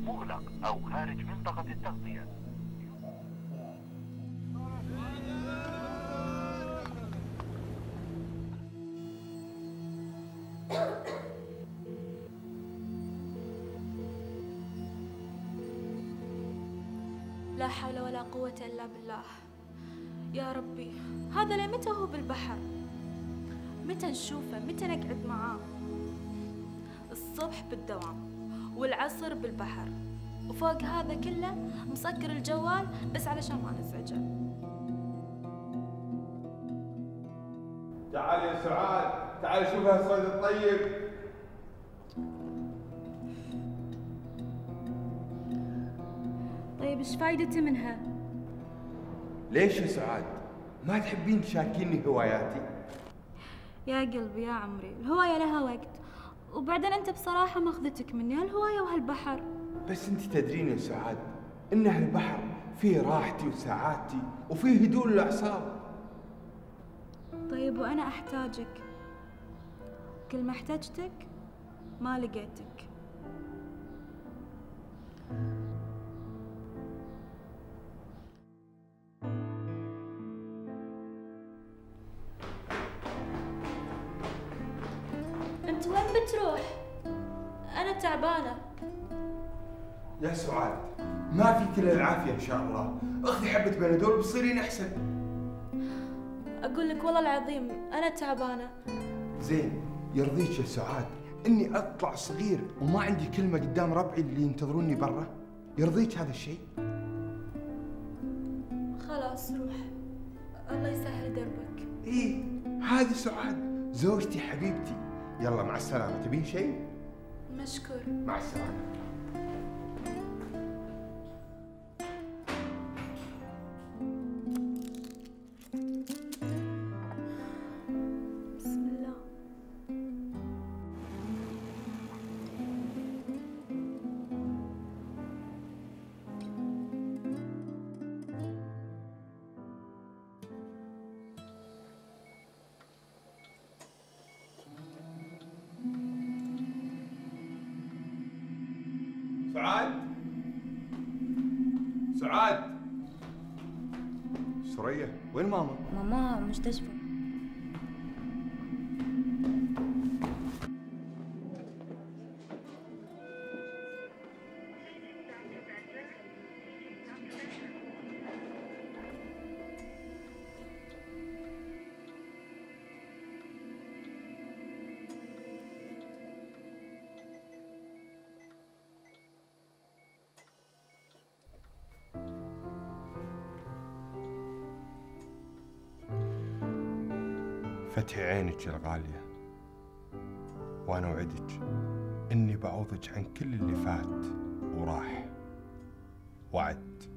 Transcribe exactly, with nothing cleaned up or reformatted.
مغلق أو خارج منطقة التغطية. لا حول ولا قوة إلا بالله. يا ربي، هذا لمتى هو بالبحر؟ متى نشوفه؟ متى نقعد معاه؟ الصبح بالدوام والعصر بالبحر، وفوق هذا كله مسكر الجوال بس علشان ما نزعجه. تعال يا سعاد، تعال شوف هالصيد الطيب. طيب ايش فايدتي منها؟ ليش يا سعاد؟ ما تحبين تشاركيني هواياتي؟ يا قلبي يا عمري، الهواية لها وقت، وبعدين انت بصراحة ماخذتك مني هالهواية وهالبحر. بس انت تدرين يا سعاد ان هالبحر فيه راحتي وسعادتي وفيه هدوء الاعصاب. طيب وانا احتاجك، كل ما احتجتك ما لقيتك. انت وين بتروح؟ انا تعبانة. يا سعاد ما في كل العافية ان شاء الله، اخذي حبة بنادول بتصيرين احسن. اقول لك والله العظيم انا تعبانة. زين يرضيك يا سعاد اني اطلع صغير وما عندي كلمة قدام ربعي اللي ينتظروني برا؟ يرضيك هذا الشيء؟ خلاص روح، الله يسهل دربك. ايه هذه سعاد زوجتي حبيبتي. يلا مع السلامة. تبين شيء؟ مشكور. مع السلامة. بسم الله. سعاد، سعاد، سرية وين ماما؟ ماما مستشفى. فتحي عينك يا الغالية، وأنا أوعدك إني بعوضك عن كل اللي فات وراح. وعد.